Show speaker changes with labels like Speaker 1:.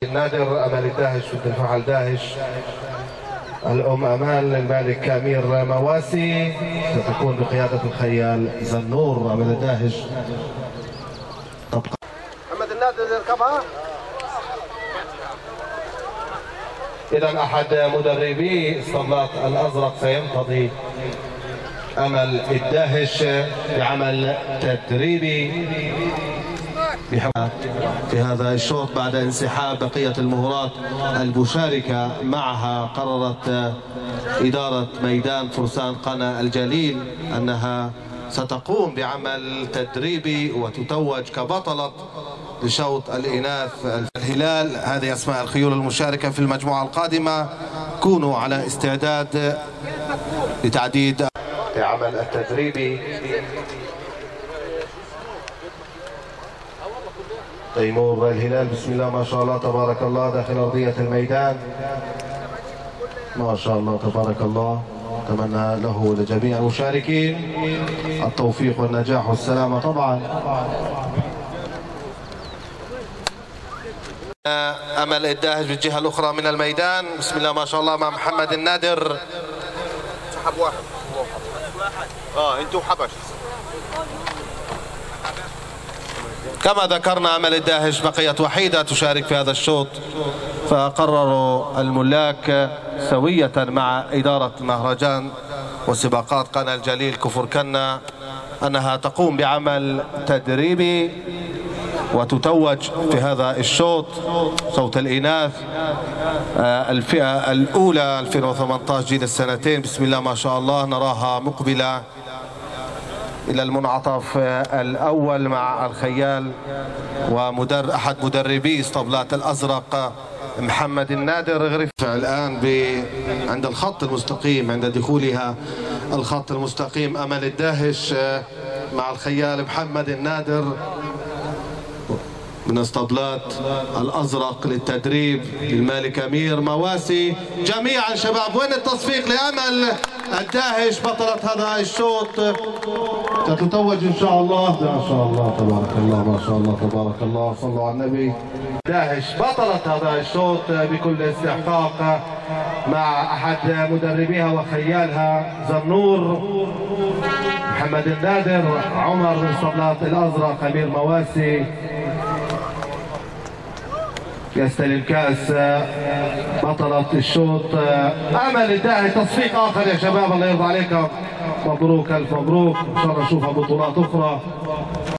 Speaker 1: النادر أمل الداهش ضد الفعل داهش. الأم أمال المالك أمير مواسي ستكون بقيادة الخيال زنور. أمل الداهش تبقى
Speaker 2: محمد النادر يركبها.
Speaker 1: إذا أحد مدربي اسطبلات الأزرق سيمتضي أمل الداهش بعمل تدريبي في هذا الشوط بعد انسحاب بقية المهورات المشاركة معها. قررت إدارة ميدان فرسان قنا الجليل أنها ستقوم بعمل تدريبي وتتوج كبطلة لشوط الإناث الهلال. هذه أسماء الخيول المشاركة في المجموعة القادمة. كونوا على استعداد لتعديد العمل التدريبي. تيمور الهلال بسم الله ما شاء الله تبارك الله داخل أرضية الميدان. ما شاء الله تبارك الله. أتمنى له لجميع المشاركين التوفيق والنجاح والسلامة طبعا. أمل الداهش بالجهة الأخرى من الميدان. بسم الله ما شاء الله مع محمد النادر.
Speaker 2: سحب واحد. انتوا حبش.
Speaker 1: كما ذكرنا أمل الداهش بقيت وحيدة تشارك في هذا الشوط، فقرروا الملاك سوية مع إدارة مهرجان وسباقات قنا الجليل كفر كنا أنها تقوم بعمل تدريبي وتتوج في هذا الشوط صوت الإناث الفئة الأولى 2018 جيل السنتين. بسم الله ما شاء الله نراها مقبلة إلى المنعطف الأول مع الخيال أحد مدربي اسطبلات الأزرق محمد النادر غريف. الآن عند الخط المستقيم عند دخولها الخط المستقيم أمل الداهش مع الخيال محمد النادر من اسطبلات الأزرق للتدريب للمالك أمير مواسي. جميعا شباب وين التصفيق لأمل الداهش بطلة هذا الشوط ستتوج إن شاء الله. ما شاء الله تبارك الله ما شاء الله تبارك الله صلوا على النبي. داهش بطلة هذا الشوط بكل استحقاق مع أحد مدربيها وخيالها زنور محمد النادر عمر من اسطبلات الأزرق أمير مواسي. يستلم كأس بطلة الشوط أمل الداهش. تصفيق آخر يا شباب الله يرضى عليكم. مبروك ألف مبروك إن شاء الله نشوفها بطولات أخرى.